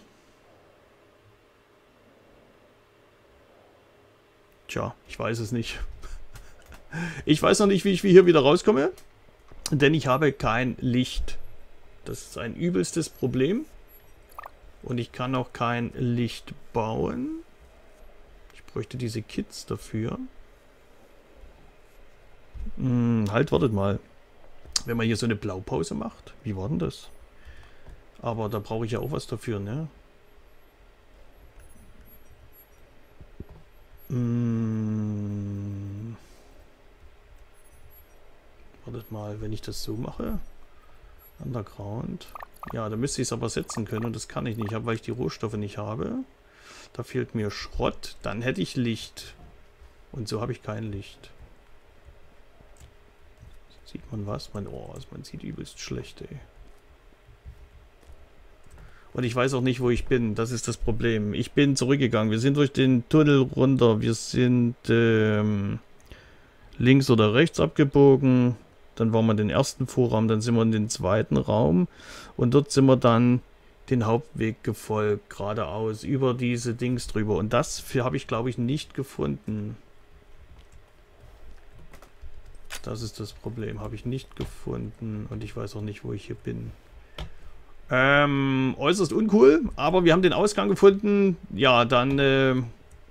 Tja, ich weiß es nicht. Ich weiß noch nicht, wie ich hier wieder rauskomme. Denn ich habe kein Licht. Das ist ein übelstes Problem. Und ich kann auch kein Licht bauen. Ich bräuchte diese Kits dafür. Halt, wartet mal. Wenn man hier so eine Blaupause macht. Wie war denn das? Aber da brauche ich ja auch was dafür, ne? Wartet mal, wenn ich das so mache. Underground. Ja, da müsste ich es aber setzen können und das kann ich nicht, weil ich die Rohstoffe nicht habe. Da fehlt mir Schrott. Dann hätte ich Licht. Und so habe ich kein Licht. Sieht man was? Man sieht übelst schlecht, ey. Und ich weiß auch nicht, wo ich bin. Das ist das Problem. Ich bin zurückgegangen. Wir sind durch den Tunnel runter. Wir sind links oder rechts abgebogen. Dann waren wir in den ersten Vorraum. Dann sind wir in den zweiten Raum. Und dort sind wir dann den Hauptweg gefolgt. Geradeaus. Über diese Dings drüber. Und das habe ich, glaube ich, nicht gefunden. Das ist das Problem. Habe ich nicht gefunden. Und ich weiß auch nicht, wo ich hier bin. Äußerst uncool, aber wir haben den Ausgang gefunden. Ja, dann,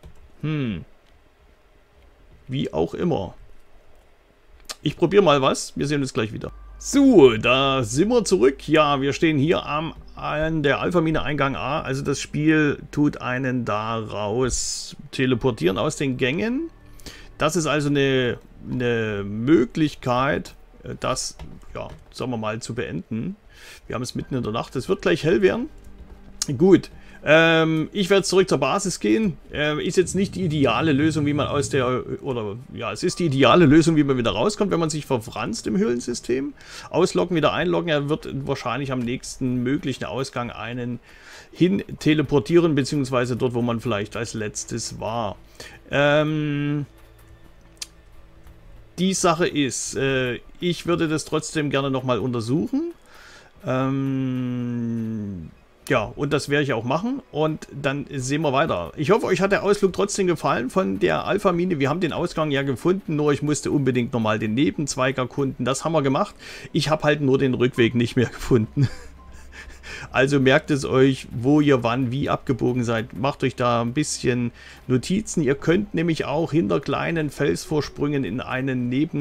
wie auch immer. Ich probiere mal was. Wir sehen uns gleich wieder. So, da sind wir zurück. Ja, wir stehen hier an der Alpha-Mine Eingang A. Also das Spiel tut einen da raus teleportieren aus den Gängen. Das ist also eine Möglichkeit, das, ja, sagen wir mal, zu beenden. Wir haben es mitten in der Nacht. Es wird gleich hell werden. Gut. Ich werde zurück zur Basis gehen. Ist jetzt nicht die ideale Lösung, wie man aus der... Oder, ja, es ist die ideale Lösung, wie man wieder rauskommt, wenn man sich verfranst im Höhlensystem. Ausloggen, wieder einloggen. Er wird wahrscheinlich am nächsten möglichen Ausgang einen hin teleportieren, beziehungsweise dort, wo man vielleicht als letztes war. Die Sache ist, ich würde das trotzdem gerne nochmal untersuchen. Ja, und das werde ich auch machen und dann sehen wir weiter. Ich hoffe, euch hat der Ausflug trotzdem gefallen von der Alpha-Mine. Wir haben den Ausgang ja gefunden, nur ich musste unbedingt nochmal den Nebenzweig erkunden. Das haben wir gemacht. Ich habe halt nur den Rückweg nicht mehr gefunden. Also merkt es euch, wo ihr wann wie abgebogen seid. Macht euch da ein bisschen Notizen. Ihr könnt nämlich auch hinter kleinen Felsvorsprüngen in eine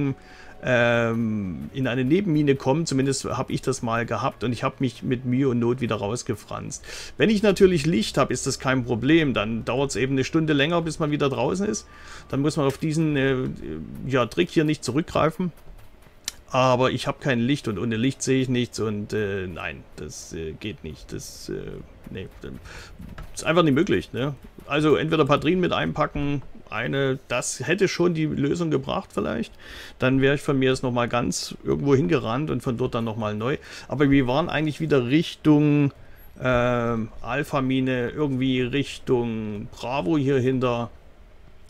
Nebenmine kommen. Zumindest habe ich das mal gehabt und ich habe mich mit Mühe und Not wieder rausgefranst. Wenn ich natürlich Licht habe, ist das kein Problem. Dann dauert es eben eine Stunde länger, bis man wieder draußen ist. Dann muss man auf diesen Trick hier nicht zurückgreifen. Aber ich habe kein Licht und ohne Licht sehe ich nichts und nein, das geht nicht. Das ist einfach nicht möglich. Ne? Also entweder Patrouillen mit einpacken, das hätte schon die Lösung gebracht vielleicht. Dann wäre ich von mir jetzt nochmal ganz irgendwo hingerannt und von dort dann nochmal neu. Aber wir waren eigentlich wieder Richtung Alpha-Mine, irgendwie Richtung Bravo hier hinter.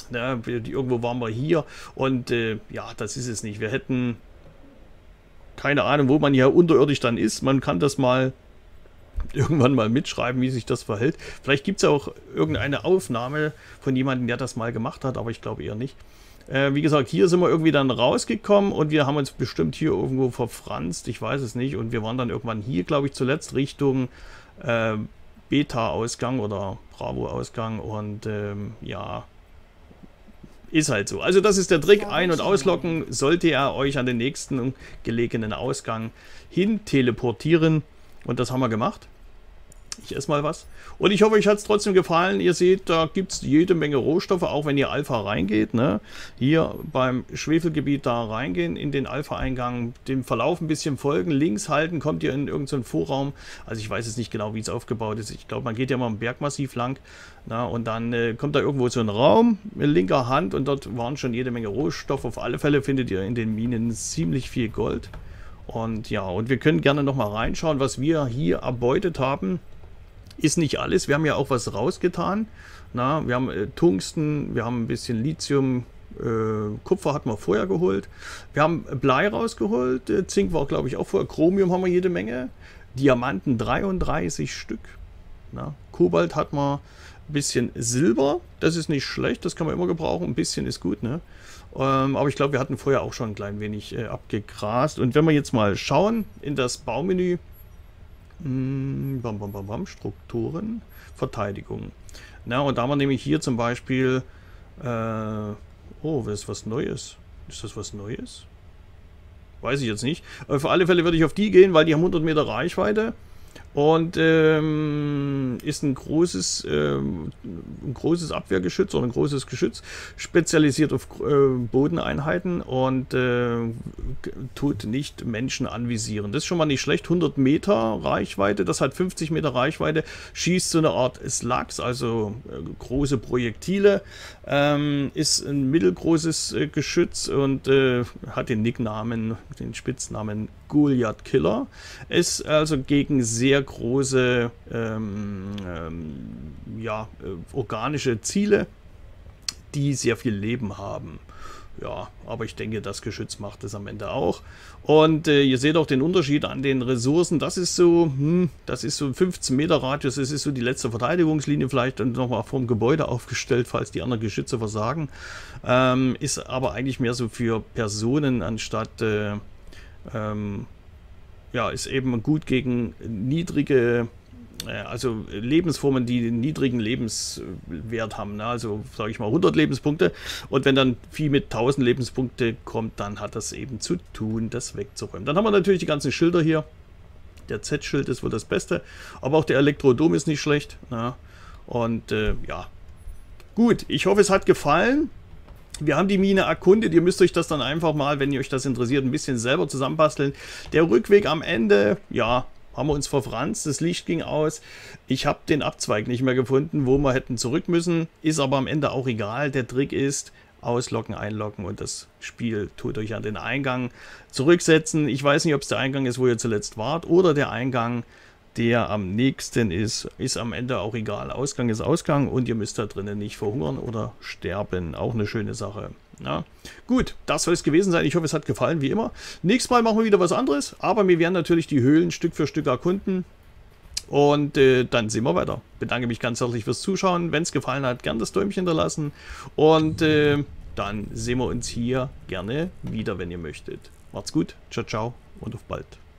Ne? Irgendwo waren wir hier und ja, das ist es nicht. Wir hätten keine Ahnung, wo man hier unterirdisch dann ist. Man kann das mal irgendwann mal mitschreiben, wie sich das verhält. Vielleicht gibt es ja auch irgendeine Aufnahme von jemandem, der das mal gemacht hat, aber ich glaube eher nicht. Wie gesagt, hier sind wir irgendwie dann rausgekommen und wir haben uns bestimmt hier irgendwo verfranst, ich weiß es nicht. Und wir waren dann irgendwann hier, glaube ich, zuletzt Richtung Beta-Ausgang oder Bravo-Ausgang und ja, ist halt so. Also das ist der Trick, ein- und ausloggen, sollte er euch an den nächsten gelegenen Ausgang hin teleportieren. Und das haben wir gemacht. Ich esse mal was. Und ich hoffe, euch hat es trotzdem gefallen. Ihr seht, da gibt es jede Menge Rohstoffe, auch wenn ihr Alpha reingeht. Ne? Hier beim Schwefelgebiet da reingehen, in den Alpha-Eingang, dem Verlauf ein bisschen folgen, links halten, kommt ihr in irgendeinen Vorraum. Also ich weiß jetzt nicht genau, wie es aufgebaut ist. Ich glaube, man geht ja mal im Bergmassiv lang. Na, und dann kommt da irgendwo so ein Raum mit linker Hand und dort waren schon jede Menge Rohstoffe. Auf alle Fälle findet ihr in den Minen ziemlich viel Gold. Und ja, und wir können gerne noch mal reinschauen, was wir hier erbeutet haben. Ist nicht alles, wir haben ja auch was rausgetan. Na, wir haben Tungsten, wir haben ein bisschen Lithium, Kupfer hatten wir vorher geholt. Wir haben Blei rausgeholt, Zink war glaube ich auch vorher, Chromium haben wir jede Menge. Diamanten 33 Stück. Na, Kobalt hat man ein bisschen Silber, das ist nicht schlecht, das kann man immer gebrauchen, ein bisschen ist gut, ne? Aber ich glaube, wir hatten vorher auch schon ein klein wenig abgegrast. Und wenn wir jetzt mal schauen in das Baumenü, Strukturen, Verteidigung. Na, und da haben wir nämlich hier zum Beispiel, oh, das ist was Neues. Ist das was Neues? Weiß ich jetzt nicht. Aber für alle Fälle würde ich auf die gehen, weil die haben 100 Meter Reichweite. Und ist ein großes Abwehrgeschütz oder ein großes Geschütz, spezialisiert auf Bodeneinheiten und tut nicht Menschen anvisieren. Das ist schon mal nicht schlecht. 100 Meter Reichweite, das hat 50 Meter Reichweite, schießt so eine Art Slugs, also große Projektile, ist ein mittelgroßes Geschütz und hat den Nicknamen, den Spitznamen Goliath Killer. Ist also gegen sehr große ja, organische Ziele, die sehr viel Leben haben. Ja, aber ich denke, das Geschütz macht es am Ende auch. Und ihr seht auch den Unterschied an den Ressourcen. Das ist so, das ist so ein 15 Meter Radius. Das ist so die letzte Verteidigungslinie vielleicht und nochmal vorm Gebäude aufgestellt, falls die anderen Geschütze versagen. Ist aber eigentlich mehr so für Personen anstatt ja, ist eben gut gegen niedrige, also Lebensformen, die einen niedrigen Lebenswert haben. Ne? Also sage ich mal 100 Lebenspunkte. Und wenn dann Vieh mit 1000 Lebenspunkte kommt, dann hat das eben zu tun, das wegzuräumen. Dann haben wir natürlich die ganzen Schilder hier. Der Z-Schild ist wohl das Beste. Aber auch der Elektrodom ist nicht schlecht. Ne? Und ja, gut. Ich hoffe, es hat gefallen. Wir haben die Mine erkundet, ihr müsst euch das dann einfach mal, wenn ihr euch das interessiert, ein bisschen selber zusammenbasteln. Der Rückweg am Ende, ja, haben wir uns verfranst, das Licht ging aus. Ich habe den Abzweig nicht mehr gefunden, wo wir hätten zurück müssen, ist aber am Ende auch egal. Der Trick ist, ausloggen, einloggen und das Spiel tut euch an den Eingang zurücksetzen. Ich weiß nicht, ob es der Eingang ist, wo ihr zuletzt wart, oder der Eingang, der am nächsten ist am Ende auch egal. Ausgang ist Ausgang und ihr müsst da drinnen nicht verhungern oder sterben. Auch eine schöne Sache. Ja. Gut, das soll es gewesen sein. Ich hoffe, es hat gefallen, wie immer. Nächstes Mal machen wir wieder was anderes, aber wir werden natürlich die Höhlen Stück für Stück erkunden. Und dann sehen wir weiter. Bedanke mich ganz herzlich fürs Zuschauen. Wenn es gefallen hat, gerne das Däumchen hinterlassen. Und dann sehen wir uns hier gerne wieder, wenn ihr möchtet. Macht's gut, ciao, ciao und auf bald.